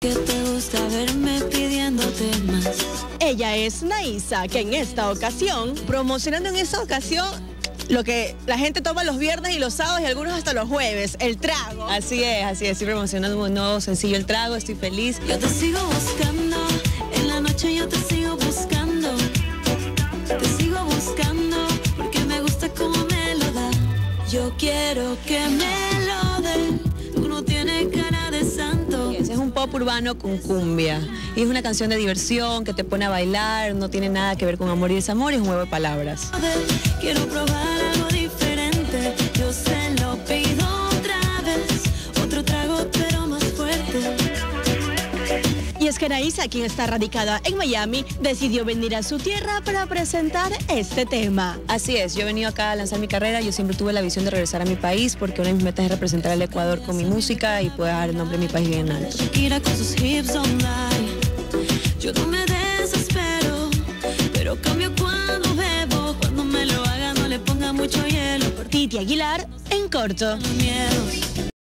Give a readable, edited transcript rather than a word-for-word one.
Que te gusta verme pidiéndote más. Ella es Naisa, que en esta ocasión, promocionando en esta ocasión lo que la gente toma los viernes y los sábados y algunos hasta los jueves, el trago. Así es, estoy promocionando un nuevo sencillo, El Trago, estoy feliz. Yo te sigo buscando, en la noche yo te sigo buscando. Te sigo buscando, porque me gusta cómo me lo da. Yo quiero que me lo den, tú no tienes cara de santo. Es un pop urbano con cumbia. Y es una canción de diversión que te pone a bailar, no tiene nada que ver con amor y desamor, es un juego de palabras. Quiero probar algo diferente, yo se lo pido otra vez. Otro trago pero más fuerte. Y es que Naisa, quien está radicada en Miami, decidió venir a su tierra para presentar este tema. Así es, yo he venido acá a lanzar mi carrera, yo siempre tuve la visión de regresar a mi país porque una de mis metas es representar al Ecuador con mi música y poder dar el nombre de mi país bien alto. Shakira con sus hips online. Yo no me desespero, pero cambio cuando bebo. Cuando me lo haga no le ponga mucho hielo. Titi Aguilar, En Corto. Miedos.